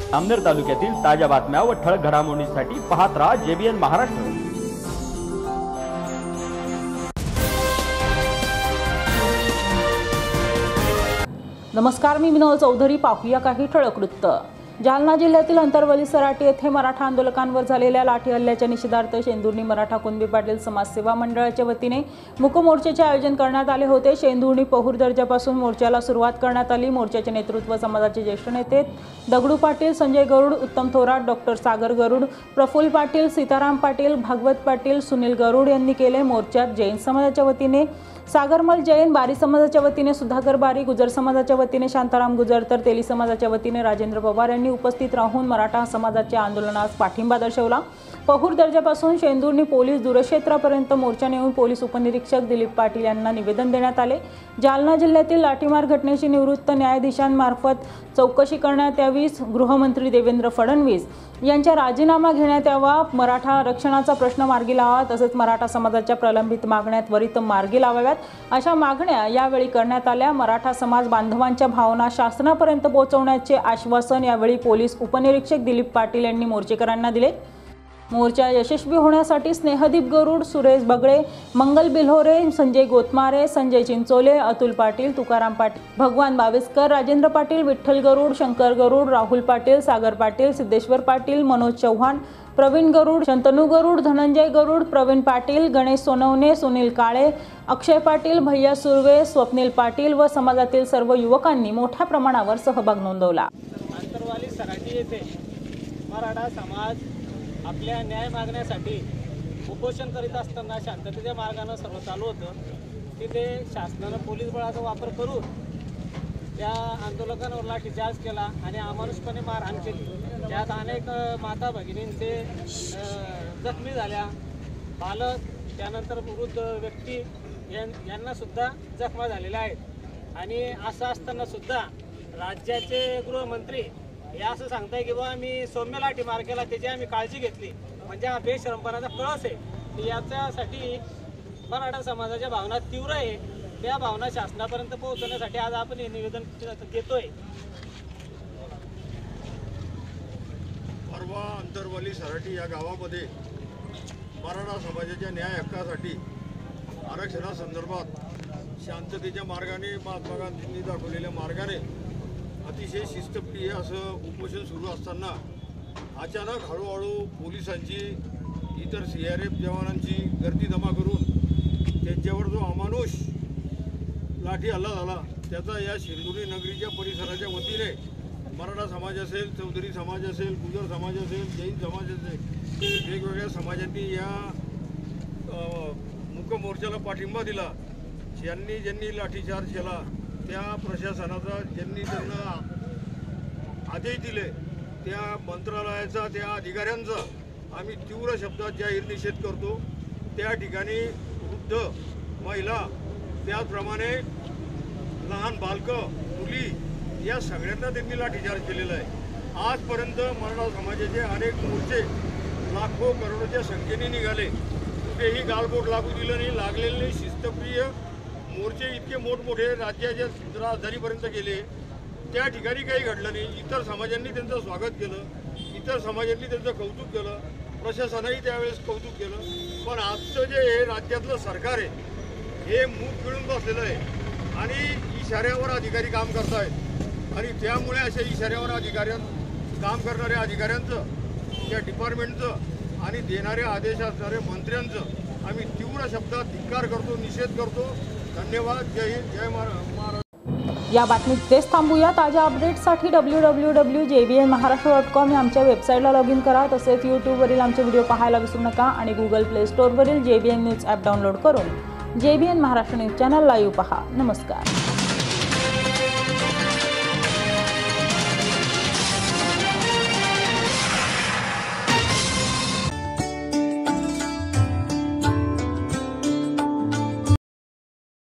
अमनेर तालुक्यातील ताज्या बातम्या व ठळक घडामोडींसाठी पाहत राहा JBN महाराष्ट्र। नमस्कार, मी विनोद चौधरी। पाहूया काही ठळक वृत्त। जालना जिल्ह्यातील अंतरवली सराटी येथे मराठा आंदोलकांवर झालेल्या लाठी हल्ल्याच्या निषेधार्थ शेंदुर्णी मराठा कुणबी पाटील समाज सेवा मंडळाच्या वतीने मूक मोर्चाचे आयोजन करण्यात आले होते। शेंदुर्णी पहूर दर्जापासून मोर्चाला सुरुवात करण्यात आली। मोर्चाचे नेतृत्व समाजाचे ज्येष्ठ नेते दगडू पाटील, संजय गरुड, उत्तम थोरात, डॉक्टर सागर गरुड, प्रफुल्ल पाटील, सीताराम पाटील, भागवत पाटील, सुनील गरुड यांनी केले। मोर्चात जैन समाजाच्या वतीने सागरमल जैन, बारी समाजाच्या वतीने सुधाकर बारी, गुजर समाजाच्या वतीने शांताराम गुजर तर तेली समाजाच्या वतीने राजेंद्र पवार यांनी उपस्थित राहून मराठा समाजाच्या आंदोलनास पाठिंबा दर्शवला। पहूर दर्जापासून शेंदुर्णी पोलीस दूरक्षेत्रापर्यंत मोर्चा नेऊन पोलीस उपनिरीक्षक दिलीप पाटील यांना निवेदन देण्यात आले। जालना जिल्ह्यातील लाठीमार घटनेची निवृत्त न्यायाधीशांमार्फत चौकशी करण्यात यावी। गृहमंत्री देवेंद्र फडणवीस यांचा राजीनामा घेण्यात यावा। मराठा आरक्षणाचा प्रश्न मार्गी लावावा, तसेच मराठा समाजाच्या प्रलंबित मागण्या त्वरित मार्गी लावाव्यात अशा मागण्या यावेळी करण्यात आल्या। मराठा समाज बांधवांच्या भावना शासनापर्यंत पोहोचवण्याचे आश्वासन यावेळी पोलीस उपनिरीक्षक दिलीप पाटील यांनी मोर्चेकरांना दिले। मोर्चा यशस्वी होण्यासाठी स्नेहदीप गरुड, सुरेश बगळे, मंगल बिल्होरे, संजय गोतमारे, संजय चिंचोले, अतुल पाटील, तुकाराम पाटील, भगवान बावेस्कर, राजेंद्र पाटील, विठ्ठल गरुड, शंकर गरुड, राहुल पाटील, सागर पाटील, सिद्धेश्वर पाटील, मनोज चव्हाण, प्रवीण गरुड, शंतनू गरुड, धनंजय गरुड, प्रवीण पाटील, गणेश सोनवणे, सुनील काळे, अक्षय पाटील, भैया सुर्वे, स्वप्नील पाटील व समाजातील सर्व युवकांनी मोठ्या प्रमाणावर सहभाग नोंदवला। अंतरवाली सराटी येथे मराठा समाज आपल्या न्याय मागण्यासाठी उपोषण करीत असताना शांततेच्या मार्गाने सर्व चालू होतं। तिथे शासनाने पोलीस बळाचा वापर करून त्या आंदोलकांवर लाठीचार्ज केला आणि अमानुषपणे मारहाण केली। त्यात अनेक माता भगिनींचे जखमी झाल्या, बालक, त्यानंतर वृद्ध व्यक्ती यांना सुद्धा जखमा झालेल्या आहेत। आणि असं असताना सुद्धा राज्याचे गृहमंत्री हे असं सांगताय की बाबा आम्ही सौम्य लाठीमार केला, त्याची आम्ही काळजी घेतली, म्हणजे हा बेशरमपणाचा कळस आहे। याच्यासाठी मराठा समाजाच्या भावना तीव्र आहे। त्या भावना शासनापर्यंत पोहोचवण्यासाठी आज आपण हे निवेदन देतोय। परवा अंतरवली सराटी या गावामध्ये मराठा समाजाच्या न्याय हक्कासाठी आरक्षणासंदर्भात शांततेच्या मार्गाने महात्मा गांधींनी दाखवलेल्या मार्गाने अतिशय शिस्तप्रिय असं उपोषण सुरू असताना अचानक हळूहळू पोलिसांची, इतर CRF जवानांची गर्दी जमा करून त्यांच्यावर जो अमानुष लाठी हल्ला झाला त्याचा या शेंदुर्णी नगरीच्या परिसराच्या वतीने मराठा समाज असेल, चौधरी समाज असेल, गुजर समाज असेल, जैन समाज असेल, वेगवेगळ्या समाजांनी या मूक मोर्चाला पाठिंबा दिला। ज्यांनी लाठीचार्ज केला त्या प्रशासनाचा, ज्यांनी त्यांना आदेश दिले त्या मंत्रालयाचा, त्या अधिकाऱ्यांचा आम्ही तीव्र शब्दात जाहीर निषेध करतो। त्या ठिकाणी वृद्ध, महिला, त्याचप्रमाणे लहान बालकं, मुली या सगळ्यांना त्यांनी लाठीचार्ज केलेला आहे। आजपर्यंत मराठा समाजाचे अनेक मोर्चे लाखो करोडोच्या संख्येने निघाले, कुठेही गालबोट लागू दिलं नाही, लागलेले नाही। शिस्तप्रिय मोर्चे इतके मोठमोठे राज्याच्या राजधानीपर्यंत गेले, त्या ठिकाणी काही घडलं नाही। इतर समाजांनी त्यांचं स्वागत केलं, इतर समाजांनी त्यांचं कौतुक केलं, प्रशासनही त्यावेळेस कौतुक केलं। पण आजचं जे हे राज्यातलं सरकार आहे हे मूग पिळून बसलेलं आहे आणि इशाऱ्यावर अधिकारी काम करत आहेत। आणि त्यामुळे अशा इशाऱ्यावर काम करणाऱ्या अधिकाऱ्यांचं, त्या डिपार्टमेंटचं आणि देणाऱ्या आदेश असणाऱ्या मंत्र्यांचं आम्ही तीव्र शब्दात धिक्कार करतो, निषेध करतो। धन्यवाद। जय हिंद, जय महाराष्ट्र। या बातमीत तेच थांबूया। ताज्या अपडेट्ससाठी www.jbnmaharashtra.com या आमच्या वेबसाईटला लॉग इन करा। तसेच यूट्यूबवरील आमचे व्हिडिओ पाहायला विसरू नका आणि गुगल प्ले स्टोअरवरील JBN न्यूज ॲप डाउनलोड करून JBN Maharashtra news channel live पहा। नमस्कार।